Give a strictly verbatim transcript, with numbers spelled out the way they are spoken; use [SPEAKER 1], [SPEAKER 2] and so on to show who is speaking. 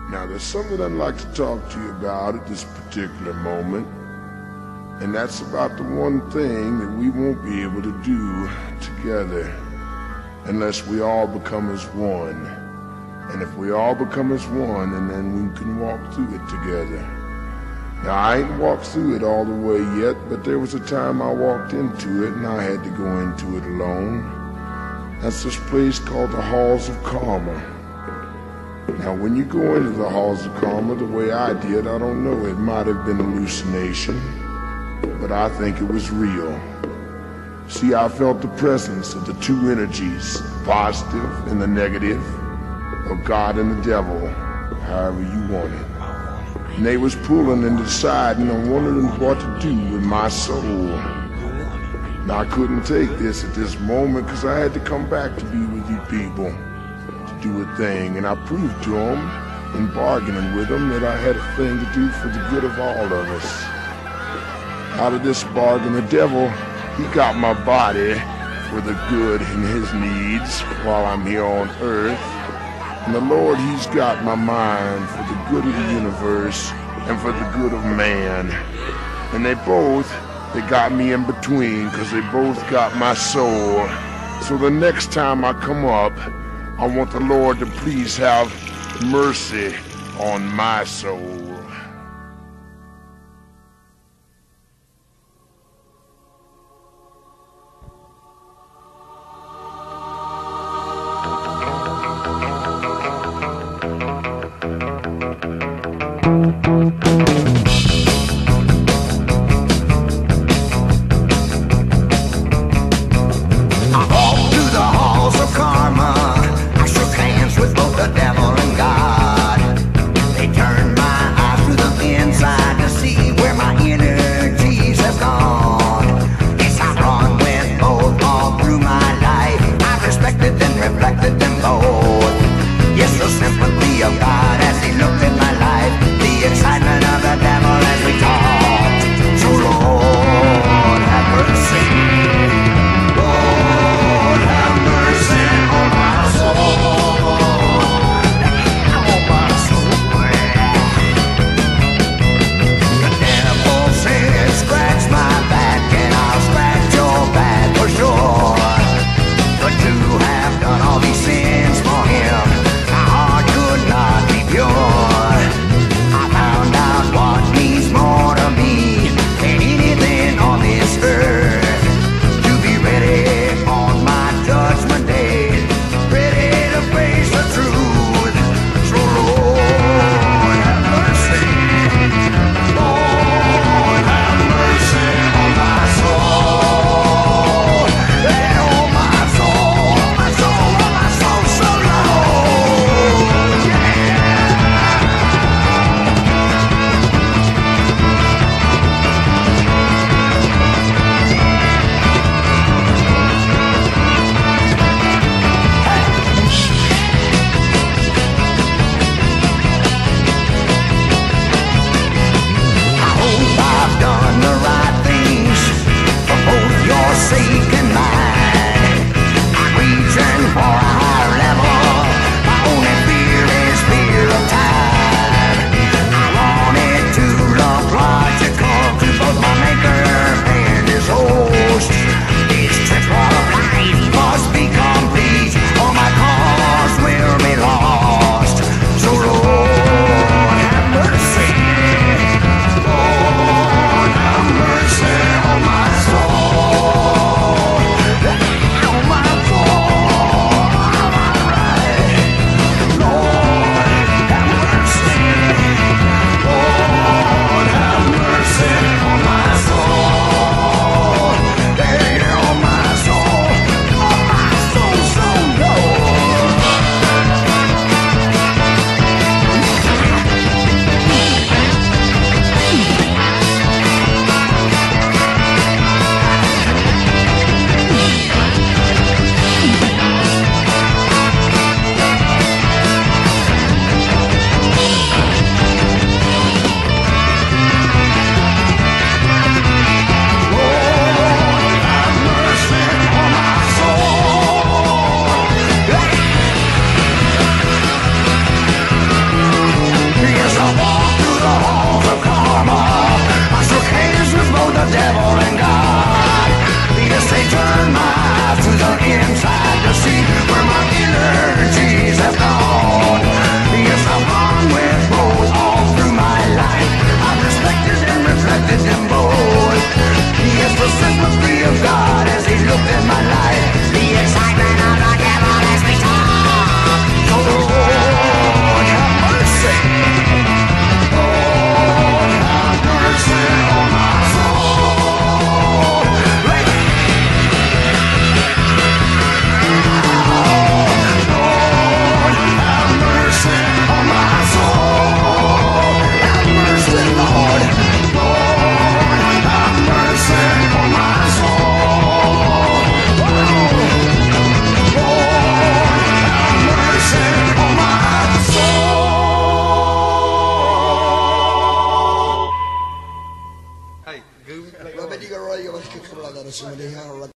[SPEAKER 1] Now, there's something I'd like to talk to you about at this particular moment, and that's about the one thing that we won't be able to do together unless we all become as one. And if we all become as one, and then we can walk through it together. Now, I ain't walked through it all the way yet, but there was a time I walked into it and I had to go into it alone. That's this place called the Halls of Karma. Now, when you go into the Halls of Karma the way I did, I don't know, it might have been hallucination, but I think it was real. See, I felt the presence of the two energies, the positive and the negative, of God and the devil, however you want it. And they was pulling and deciding on wondering what to do with my soul. Now, I couldn't take this at this moment because I had to come back to be with you people, to do a thing, and I proved to them, in bargaining with them, that I had a thing to do for the good of all of us. Out of this bargain, the devil, he got my body for the good in his needs while I'm here on earth. And the Lord, he's got my mind for the good of the universe and for the good of man. And they both, they got me in between because they both got my soul. So the next time I come up, I want the Lord to please have mercy on my soul.
[SPEAKER 2] Yes, the sympathy of God as he looked at my life, the excitement Wa bendiga royo wa shukran la rasulillah.